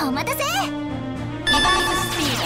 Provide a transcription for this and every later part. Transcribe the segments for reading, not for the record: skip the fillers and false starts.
お待たせ。リバイススピー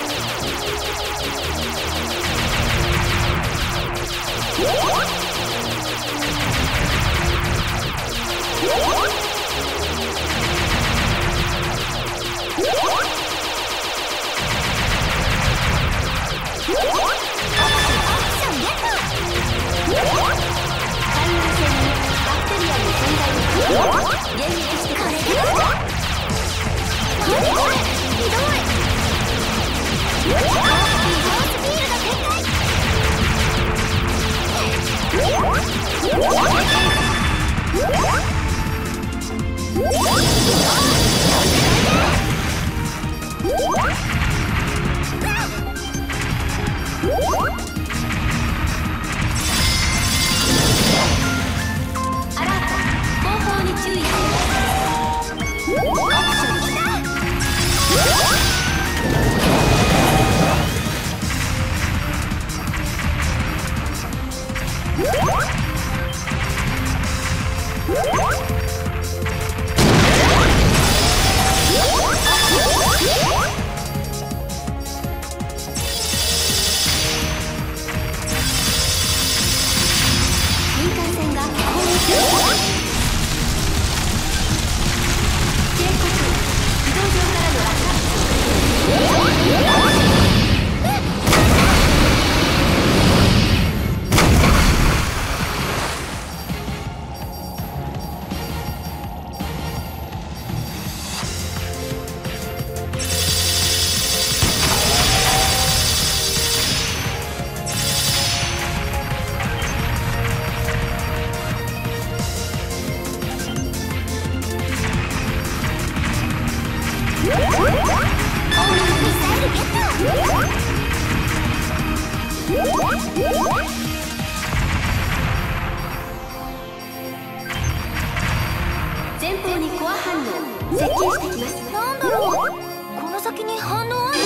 前方にコア反応接近してきます。なんだろう、この先に反応ある。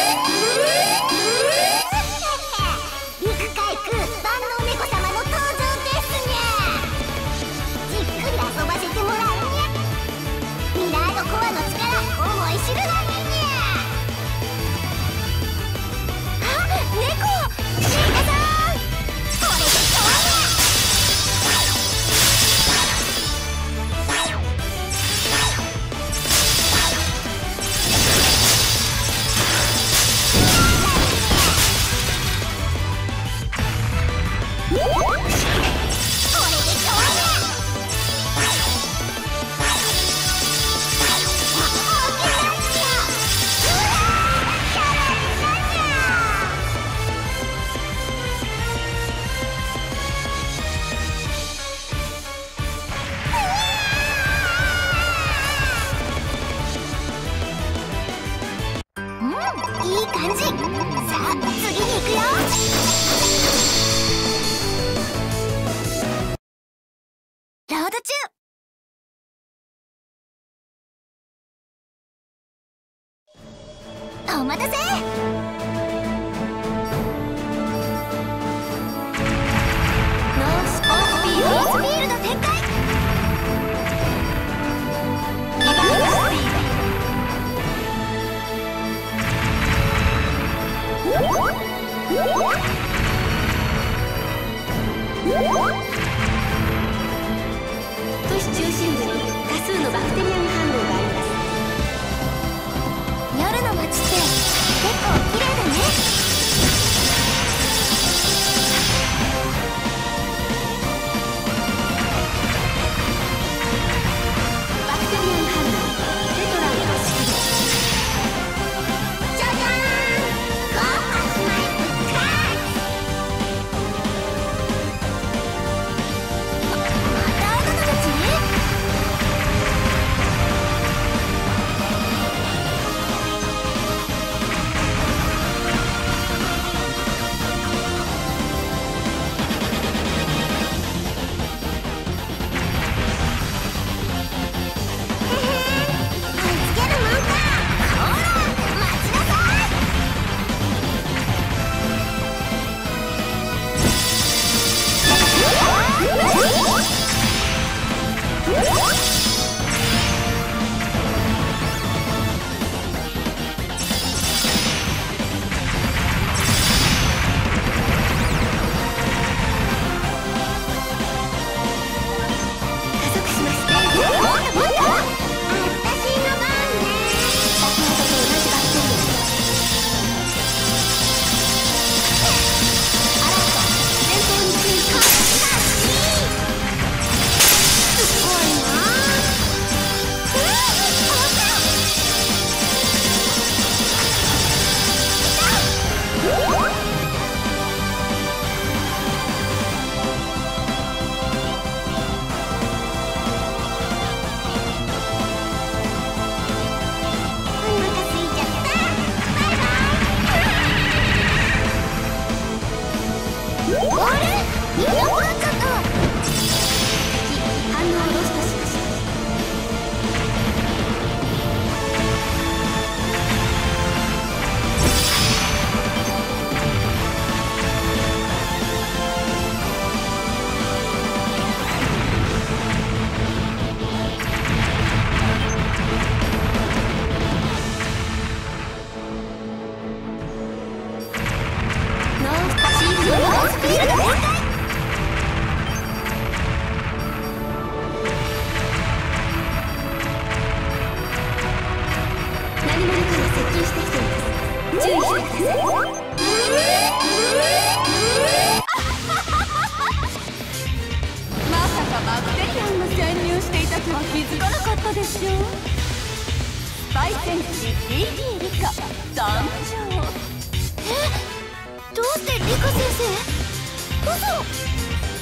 陸海空万能猫様の登場ですにゃ。じっくり遊ばせてもらうにゃ。ミラードコアの力思い知るがいいにゃ。あ、猫シータさん、これでしょうにゃ。いい感じ。さあ次に行くよ。ロード中。お待たせ。ノースピールド展開。リバイススピード。都市中心部に多数のバクテリアン反応があります。夜の街って結構左胸から接近してきています。注意してください。まさかバクテリアンが潜入していたとは気づかなかったでしょう。スパイ戦士 DD リカ参上。 どうしてリカ先生？嘘！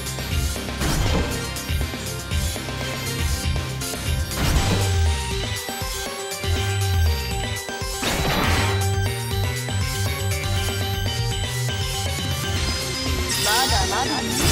まだまだね。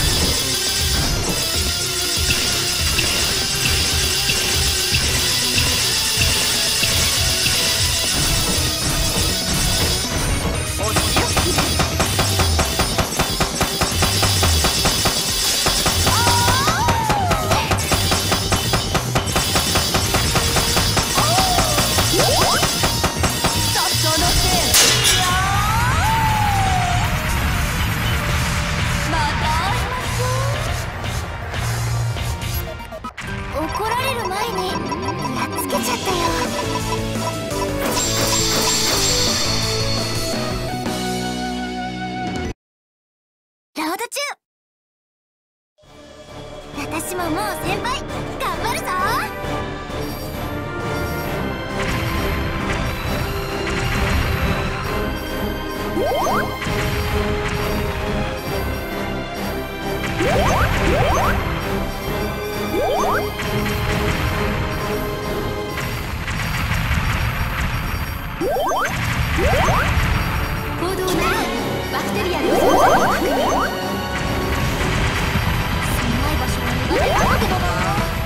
怒られる前にやっつけちゃったよ。ロード中。私ももう先輩頑張るぞ。 行動なバクテリアの存在を確認。 狭い場所は苦手なんだけどな。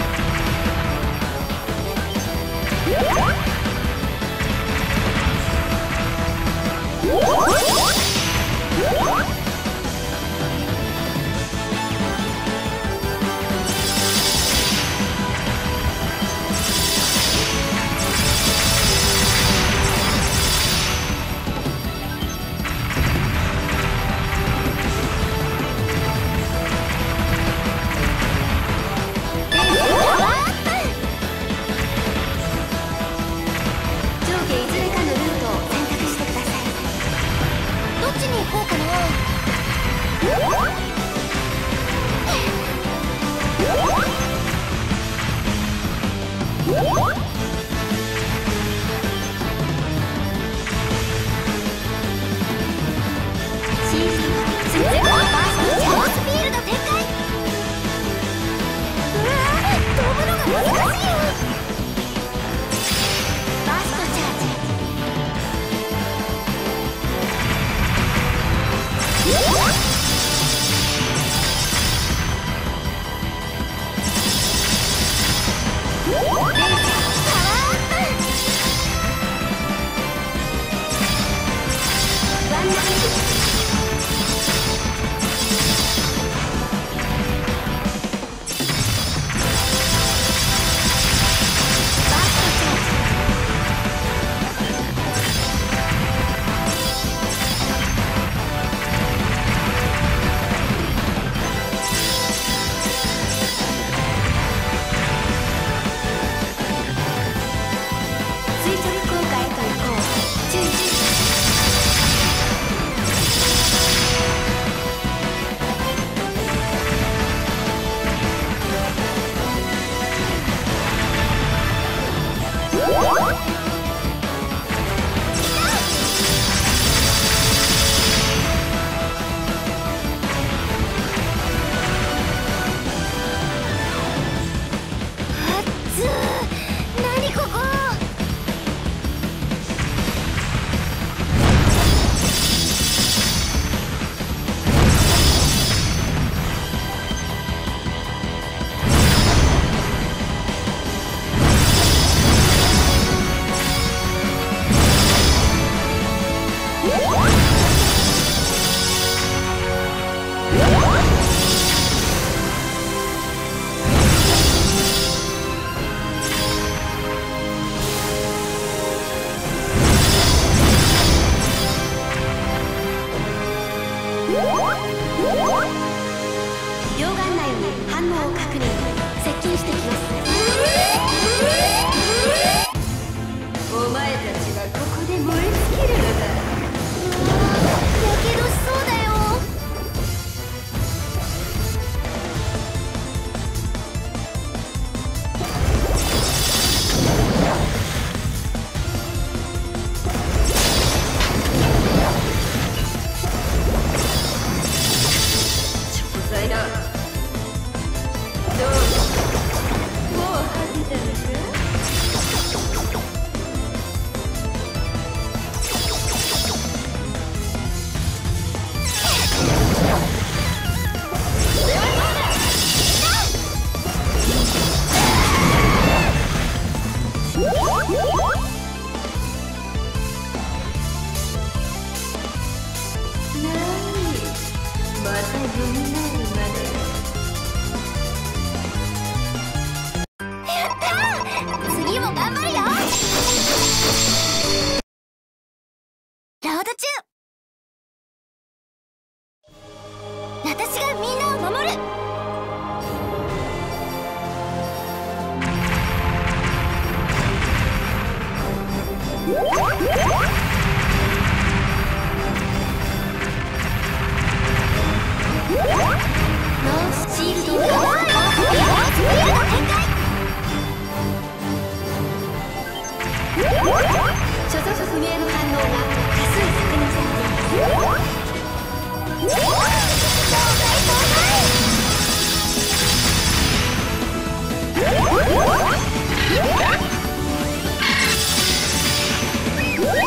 溶岩内に反応を確認。接近してきます。お前たちは燃え尽きるのだ。 やけどしそうだよ。 調剤だ。どうもう果てたのか。また蘇るまで。 やったー、次も頑張るよ。ロード中、私がみんなを守る。ノーシールドが所属不明の反応が多数確認されています。 う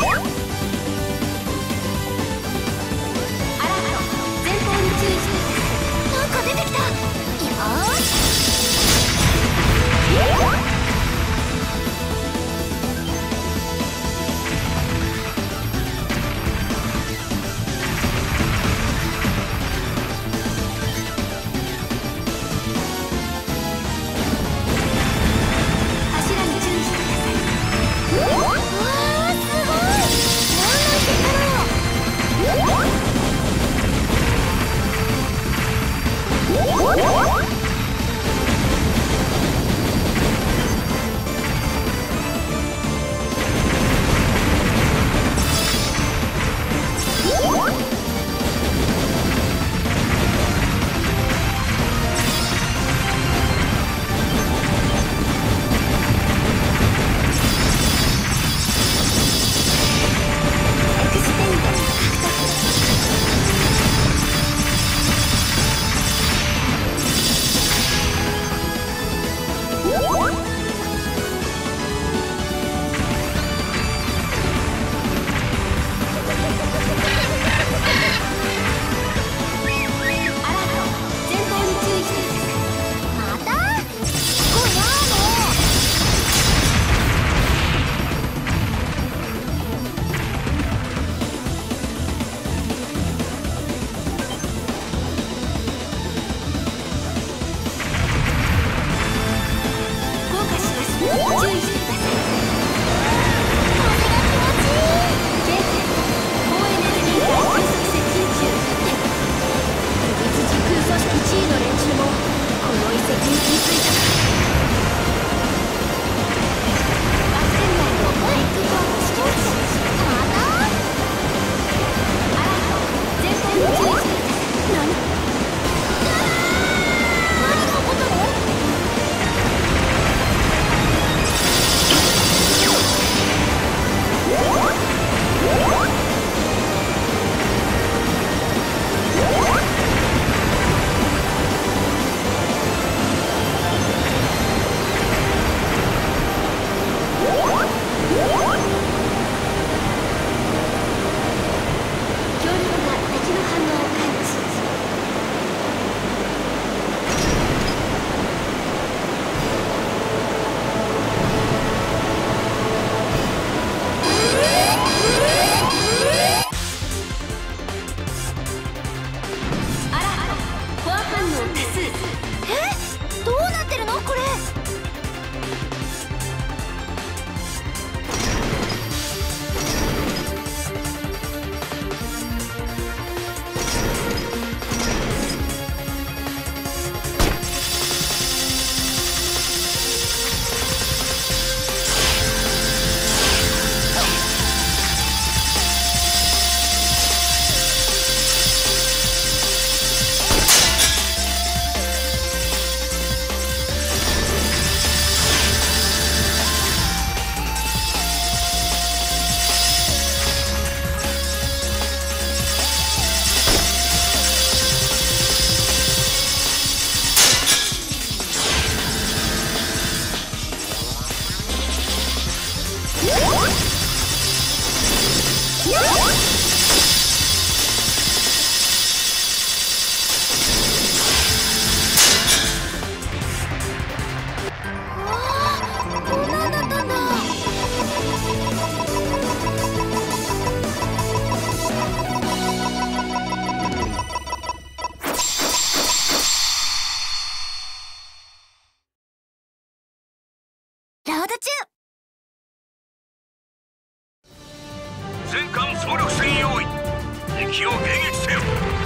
全艦総力戦用意。敵を迎撃せよ。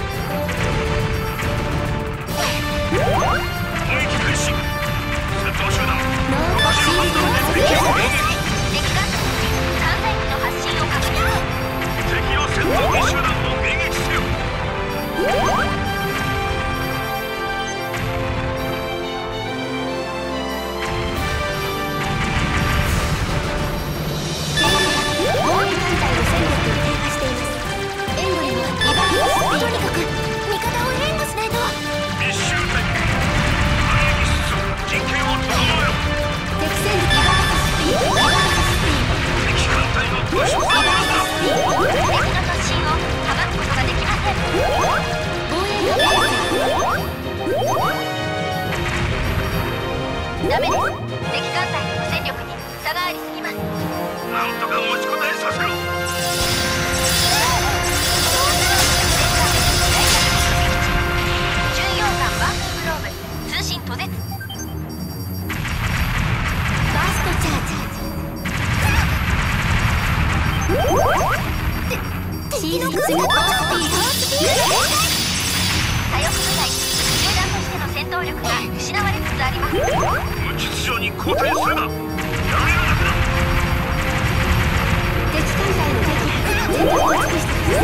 攻撃開始。戦闘集団敵艦艦載機の発進を確認。敵の戦闘機集団を迎撃せよ。ダメです。敵艦隊との戦力に差がありすぎます。なんとか持ちこたえさせろ。巡洋艦バンクグローブ通信途絶。 バーストチャージ。敵の空が左翼部隊集団としての戦闘力が失われつつあります。無秩序に後退するな。やめるだけだ。 敵艦隊の敵全力を尽くして戦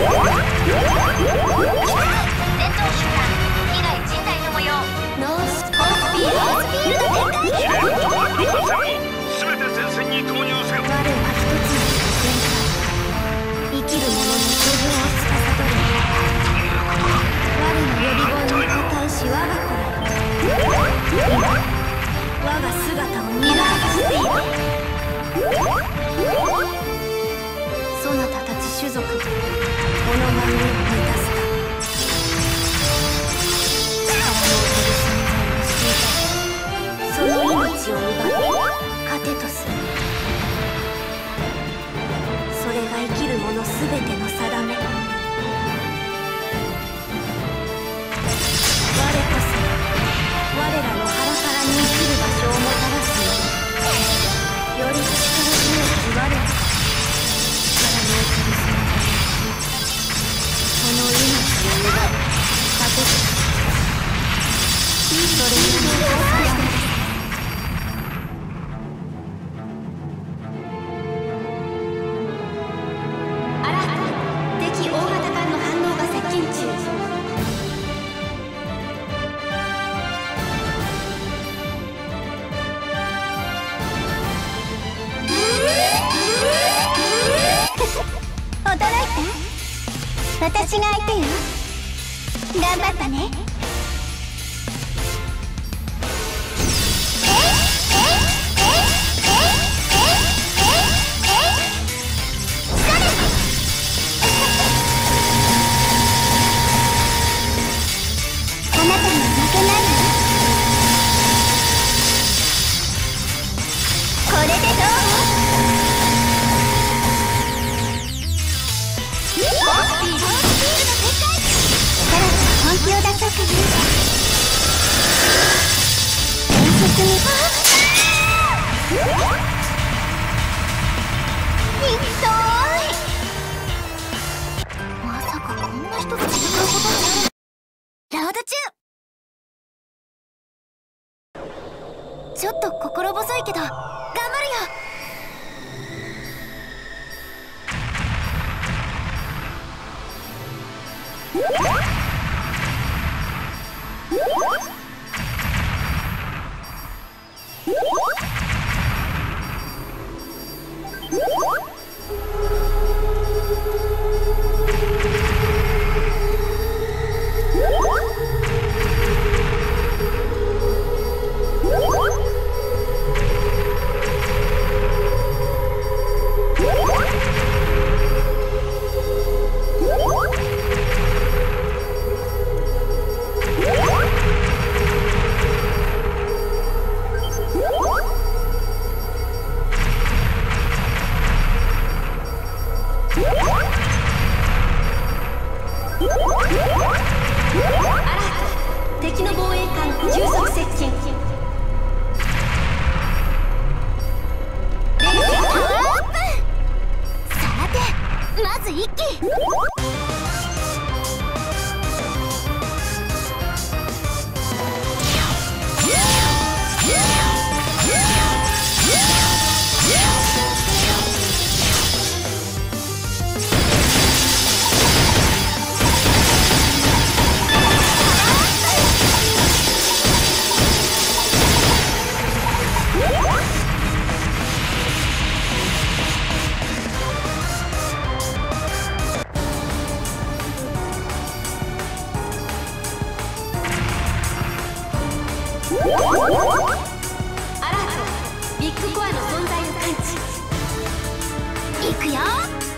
闘集団被害甚大の模様。 ノースピード展開。 司令塔とマクロ艦船を全て前線に投入せよ。 我は一つの戦艦。生きる者の処分を司る。我の予備軍に応対し我が子ら。我が姿を見らしている。そなたたち種族がこの万人を満たすか。力の劣る存在を敷いたその命を奪い糧とする。それが生きる者すべての定め。我こそ我らの腹からに生きる場所をもたらすのに、より力強き我らが力の劣る存在をその命を奪い糧とする。それに生かされてあら、敵大型艦の反応が接近中。驚いた？私が相手よ。頑張ったね。あなたには負けないわ。これでどう？本気を出そうかな。伝説にひどい。まさかこんな人と戦うことになる。ラウド中。ちょっと心細いけど頑張るよ。敵の防衛艦急速接近。さて、まずず一気。 アラート、ビッグコアの存在を感知。いくよ。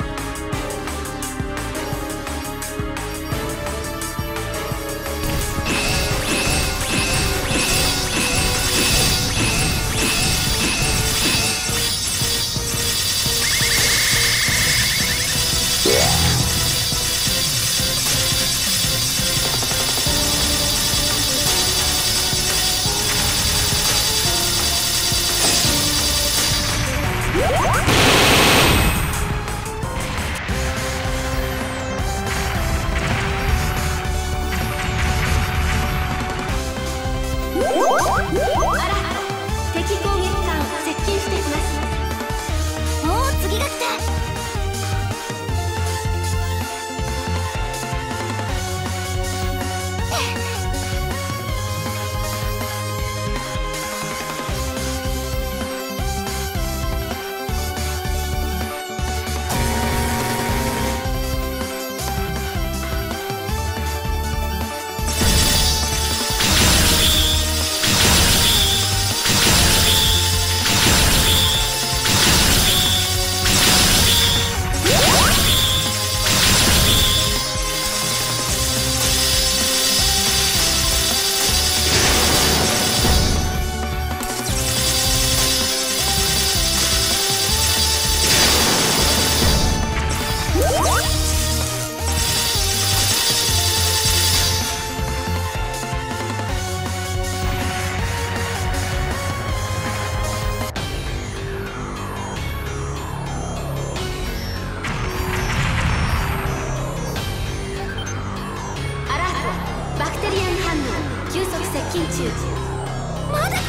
まだ来る。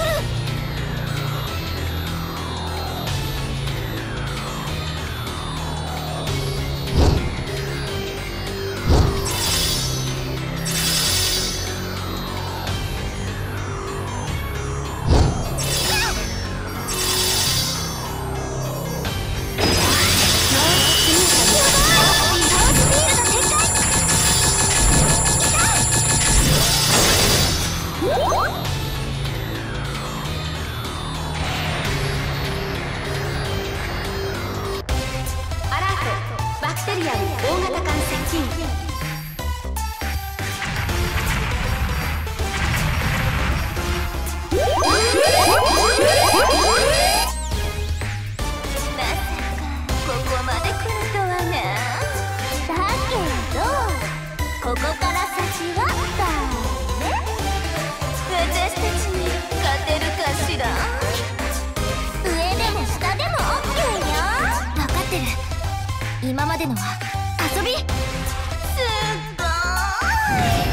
ここから先はだね。私たちに勝てるかしら。上でも下でも OK よ。分かってる。今までのは遊び。すっごーい。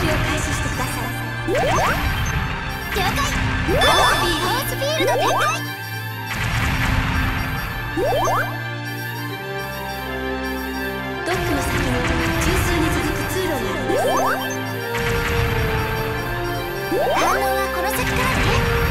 開始してください。了解。フォースフィールド展開。ドックの先に中枢に続く通路があります。反応はこの先からね。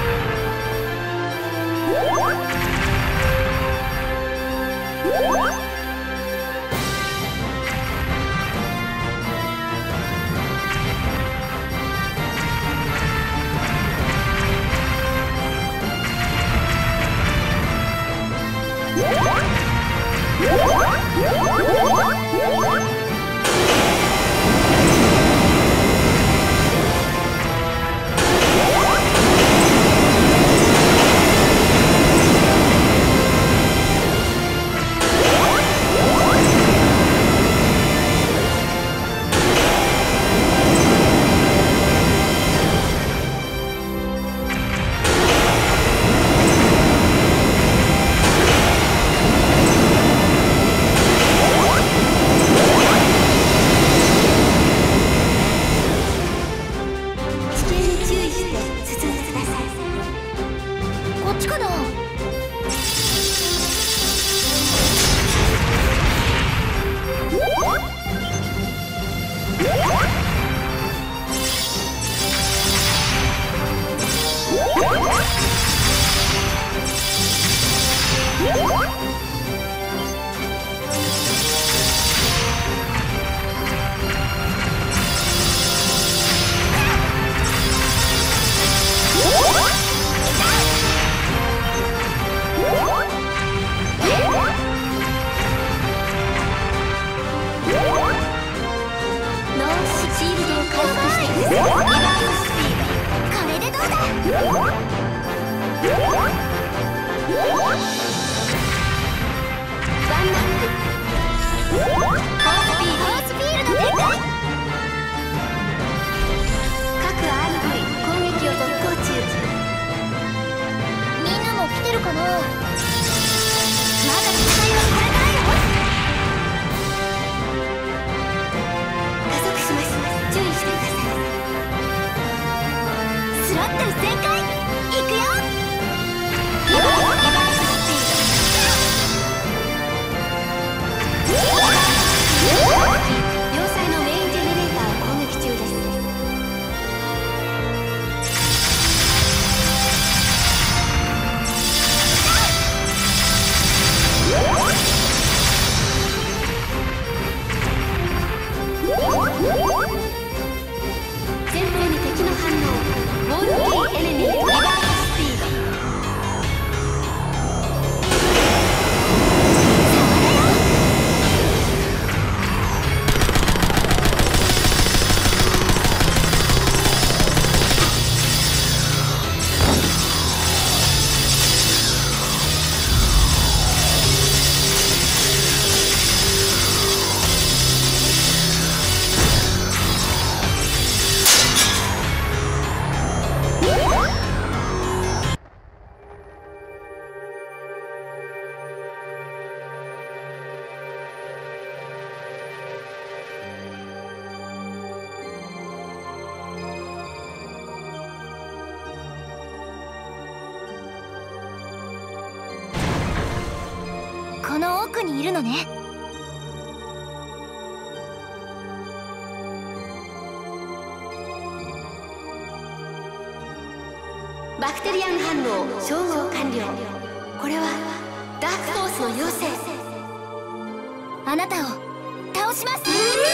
この奥にいるのね。 バクテリアン反応照合完了。これはダークフォースの要請。 あなたを倒します。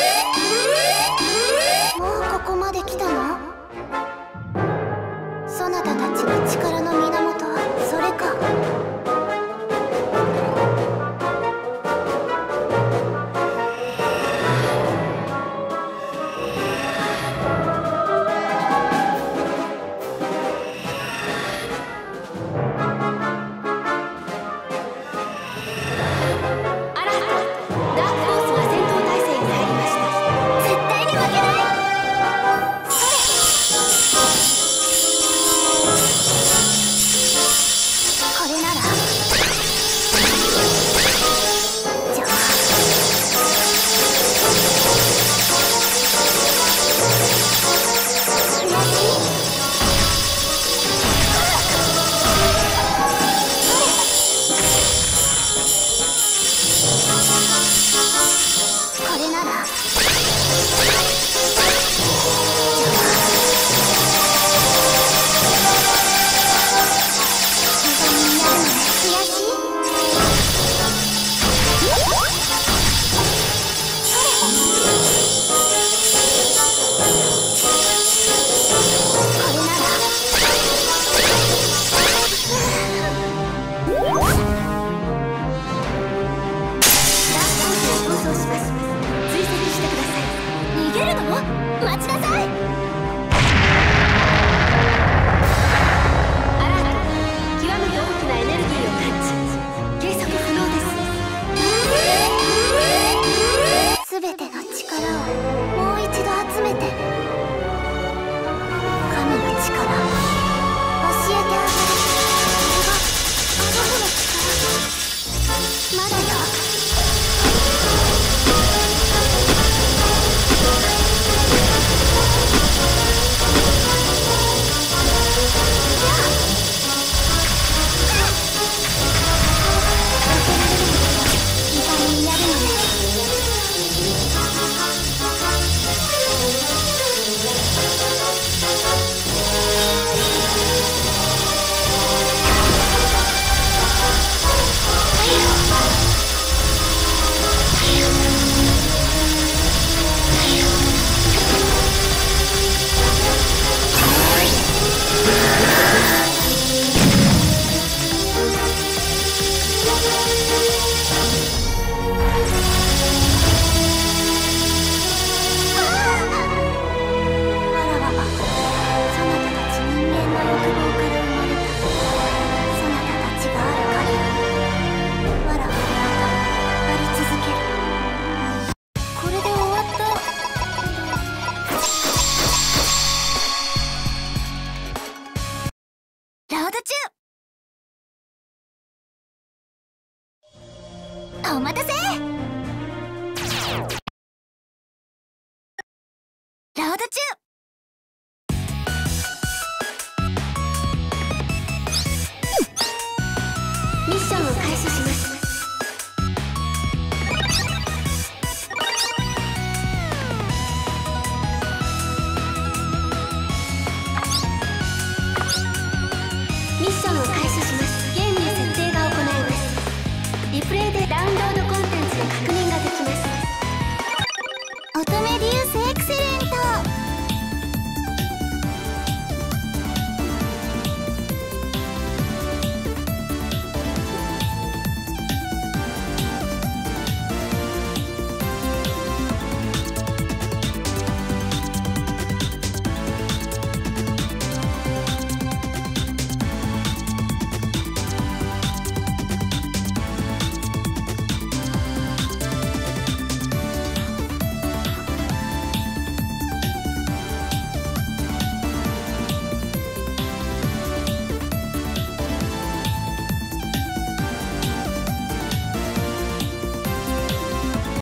もうここまで来たの？そなたたちの力の源はそれか。 アラート、ダークフォースが戦闘態勢に入りました。 絶対に負けない。 待ちなさい。 アラート。極めて大きなエネルギーを感知。計測不能です。 すべての力をもう一度集めて、神の力教えてあげる。それが僕の力。まだよ。お待たせ。